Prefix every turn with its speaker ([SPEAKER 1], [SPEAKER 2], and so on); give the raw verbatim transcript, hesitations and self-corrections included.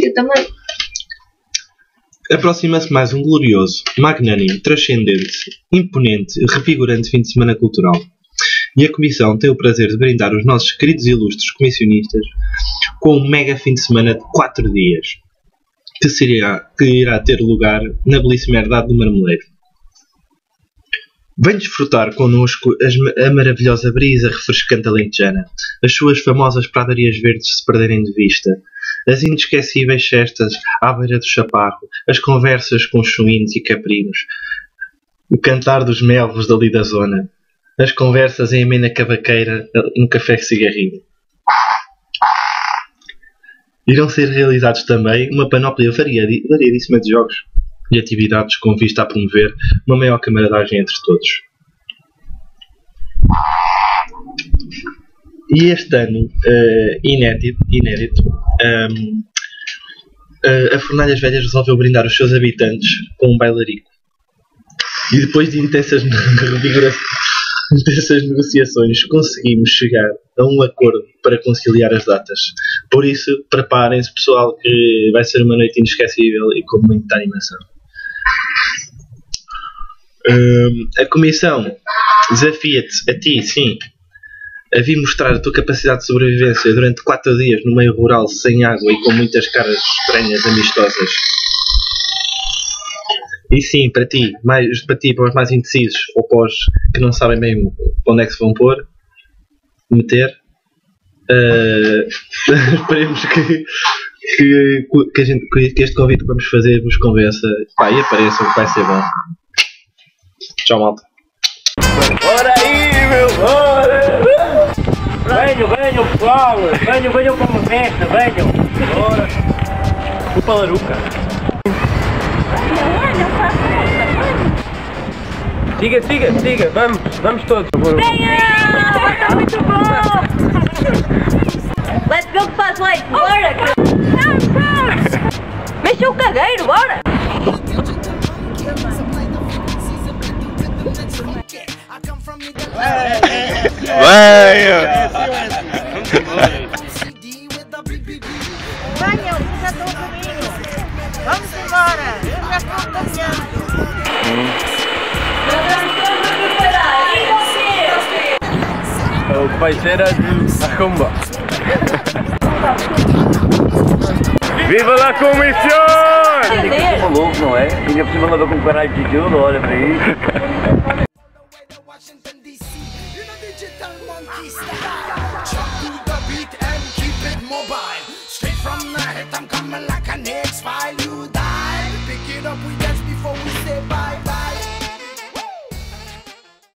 [SPEAKER 1] Eu também.
[SPEAKER 2] Aproxima-se mais um glorioso, magnânimo, transcendente, imponente, revigorante fim de semana cultural. E a Comissão tem o prazer de brindar os nossos queridos e ilustres comissionistas com um mega fim de semana de quatro dias, que, seria, que irá ter lugar na belíssima herdade do Marmeleiro. Vem desfrutar connosco as, a maravilhosa brisa refrescante alentejana, as suas famosas pradarias verdes se perderem de vista, as inesquecíveis cestas à beira do chaparro, as conversas com chuínos e caprinos, o cantar dos melvos dali da zona, as conversas em amena cavaqueira no café cigarrinho. Irão ser realizados também uma panóplia variadi- variadíssima de jogos e atividades com vista a promover uma maior camaradagem entre todos. E este ano, uh, inédito, inédito um, uh, a Fornalhas Velhas resolveu brindar os seus habitantes com um bailarico. E depois de intensas, intensas negociações conseguimos chegar a um acordo para conciliar as datas. Por isso, preparem-se, pessoal, que vai ser uma noite inesquecível e com muita animação. Um, a Comissão desafia-te, a ti, sim, a vir mostrar a tua capacidade de sobrevivência durante quatro dias no meio rural, sem água e com muitas caras estranhas, amistosas. E sim, para ti, mais, para ti, para os mais indecisos, ou para os que não sabem bem onde é que se vão pôr, meter, uh, esperemos que, que, que, a gente, que este convite que vamos fazer vos convença. Pá, e apareçam, que vai ser bom. Tchau, malta.
[SPEAKER 3] Bora aí, meu, bora! Venham, venham, pessoal! Venham, venham para uma festa, venham! Bora! O Palaruca! Siga, siga, siga, vamos, vamos todos!
[SPEAKER 4] Venha! Está muito bom! Let's go que faz leite, bora! Mexa o cagueiro, bora!
[SPEAKER 5] Venha!
[SPEAKER 6] Venham, vocês já estão a caminho. Vamos embora. Eu já estou acompanhando.
[SPEAKER 3] O que vai ser a rumba. Viva la comissão! Tá louco, não é? Ainda por cima andou com caralho de tudo, olha para isso.
[SPEAKER 7] Straight from the head, I'm coming like an X-File. You die, pick it up with